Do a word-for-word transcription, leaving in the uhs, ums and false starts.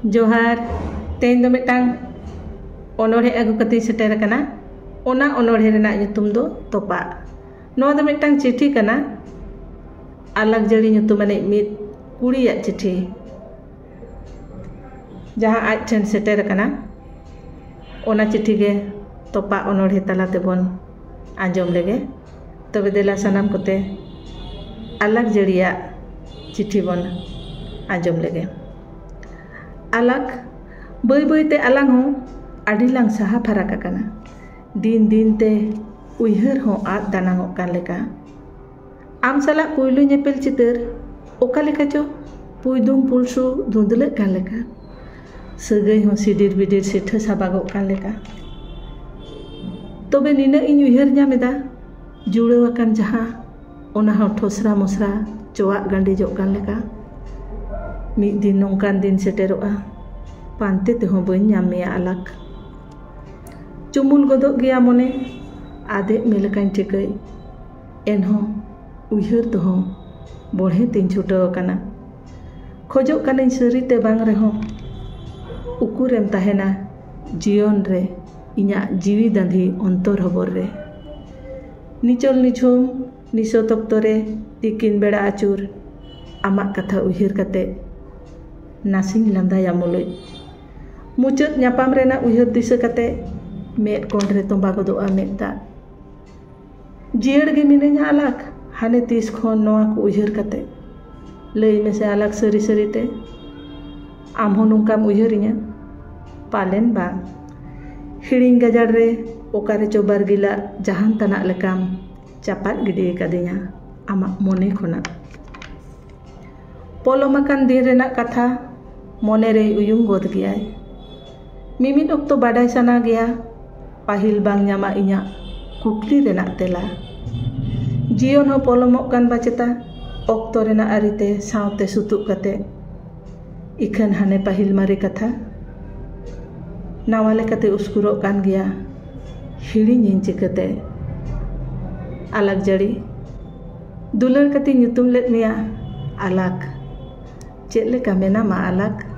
जोहार तेन दो मिटांग ओनोढ़े अगु कती सेटेर कना ओना ओनोढ़े रेना nyutum दो तोपा नो दो मिटांग चिठी कना अलग जड़ी nyutum अने मिद कुड़ियाग चिठी जहां आज ठेन सेटेर कना ओना चिठी गे तोपा ओनोढ़े तला तेबोन आंजम लेगे तबे देला सनाम कोते अलग जड़िया चिठी बोन आंजम लेगे अलग बई बई ते अलग हो अडिलांग सहा फरक अकना दिन दिन ते उइहर हो आद दानांग कान लेका आम सला पुइलु नेपेल चितर ओका लेका चो पुइदुम पुलसु धुंदले कान लेका सगै हो सिदिर बिदिर सिथा साबागो कान लेका तबे निना इन उइहर ᱧᱟᱢᱮᱫᱟ जुड़े अकान जहां ओना हो ठोसरा मोसरा चोआ गांडी जो कान लेका मी दिन नोंकान दिन सेटेरोआ पांते तेहो बई ᱧᱟᱢᱮᱭᱟ अलग चुमुल गदो गया मने आदे मेलकान ठिकई एनहो उइहर तो बढ़े तीन छुटो काना खोजो कानिन सरीते बांग रेहो उकुरेम ताहेना जीवन रे इña जीवी दांधी अंतर हबर रे निचल निझुम निसो तक्तरे तिकिन बेड़ा आचुर आमा कथा उइहर कते नासिंग लांदाया मुलुई मुचाद ᱧᱟᱯᱟᱢ रेना उइहर दिशा कते मेद कोंडरे तोंबा गदोआ मेदा जियड़ गे मिनेña अलग हाने तीस खन नोआ को उइहर कते लई मेसे अलग सरी सरीते आम हो नुंकाम उइहरिña पालेन बा हिड़िंग गजाड़ रे ओकारे चो बारगिला जहान तना लेकाम चापात गिडी कदिña आमा मोने खोना पोलोमाकान दिन रेना कथा मोने रे उयुम गोद गयाय मिमिद ओक्तो बाडाय साना गया पाहिल बांग ᱧᱟᱢᱟ इña कुकली रेना तेला जीवन हो पोलोमोग कान बाचेता ओक्तो रेना आरिते सावते सुतुक कते इखन हाने पाहिल मारे कथा नावाले कते उस्कुरो कान गया हिड़िᱧ चिकते अलग जड़ी दुलर कते ᱧᱩᱛᱩᱢ लेद मिया अलग चेले का मेना मा अलग